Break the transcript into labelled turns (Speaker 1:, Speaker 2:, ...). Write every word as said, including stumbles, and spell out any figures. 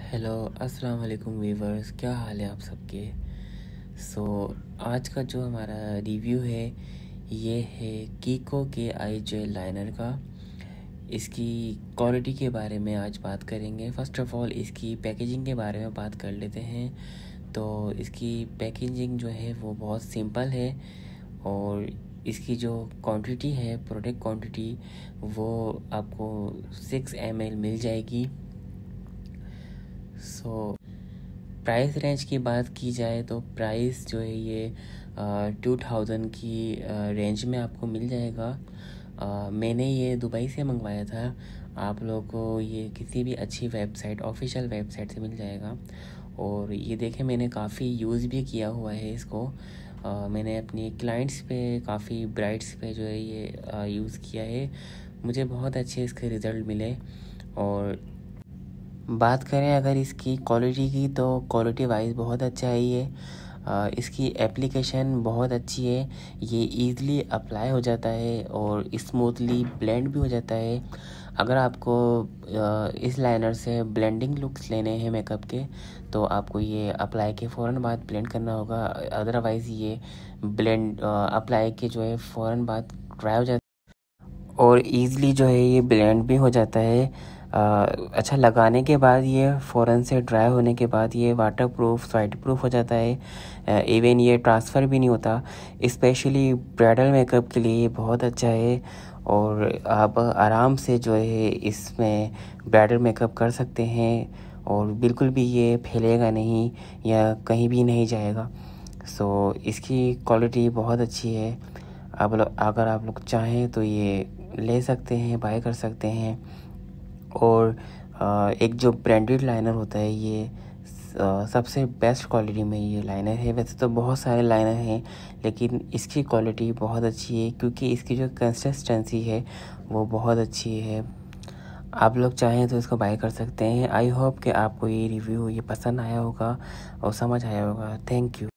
Speaker 1: Hello अस्सलाम वालेकुम viewers, क्या हाल है आप सबके। सो so, आज का जो हमारा रिव्यू है ये है कीको के आई जेल लाइनर का। इसकी क्वालिटी के बारे में आज बात करेंगे। फ़र्स्ट ऑफ़ ऑल इसकी पैकेजिंग के बारे में बात कर लेते हैं। तो इसकी पैकेजिंग जो है वो बहुत सिंपल है और इसकी जो क्वांटिटी है, प्रोडक्ट क्वांटिटी, वो आपको सिक्स एम एल मिल जाएगी। सो प्राइस रेंज की बात की जाए तो प्राइस जो है ये टू थाउजेंड की रेंज में आपको मिल जाएगा। uh, मैंने ये दुबई से मंगवाया था। आप लोगों को ये किसी भी अच्छी वेबसाइट, ऑफिशियल वेबसाइट से मिल जाएगा। और ये देखें, मैंने काफ़ी यूज़ भी किया हुआ है इसको। uh, मैंने अपनी क्लाइंट्स पे, काफ़ी ब्राइड्स पे जो है ये uh, यूज़ किया है। मुझे बहुत अच्छे इसके रिज़ल्ट मिले। और बात करें अगर इसकी क्वालिटी की, तो क्वालिटी वाइज बहुत अच्छा है ये। आ, इसकी एप्लीकेशन बहुत अच्छी है। ये इजीली अप्लाई हो जाता है और स्मूथली ब्लेंड भी हो जाता है। अगर आपको आ, इस लाइनर से ब्लेंडिंग लुक्स लेने हैं मेकअप के, तो आपको ये अप्लाई के फ़ौरन बाद ब्लेंड करना होगा। अदरवाइज़ ये ब्लेंड अप्लाई के जो है फ़ौरन बाद ड्राई हो जाता है और ईज़िली जो है ये ब्लेंड भी हो जाता है। Uh, अच्छा, लगाने के बाद ये फ़ौरन से ड्राई होने के बाद ये वाटर प्रूफ, स्वेट प्रूफ हो जाता है। इवन uh, ये ट्रांसफ़र भी नहीं होता। स्पेशली ब्राइडल मेकअप के लिए ये बहुत अच्छा है और आप आराम से जो है इसमें ब्राइडल मेकअप कर सकते हैं और बिल्कुल भी ये फैलेगा नहीं या कहीं भी नहीं जाएगा। सो so, इसकी क्वालिटी बहुत अच्छी है। आप लोग, अगर आप लोग चाहें तो ये ले सकते हैं, बाय कर सकते हैं। और एक जो ब्रांडेड लाइनर होता है, ये सबसे बेस्ट क्वालिटी में ये लाइनर है। वैसे तो बहुत सारे लाइनर हैं, लेकिन इसकी क्वालिटी बहुत अच्छी है क्योंकि इसकी जो कंसिस्टेंसी है वो बहुत अच्छी है। आप लोग चाहें तो इसको बाय कर सकते हैं। आई होप कि आपको ये रिव्यू ये पसंद आया होगा और समझ आया होगा। Thank you.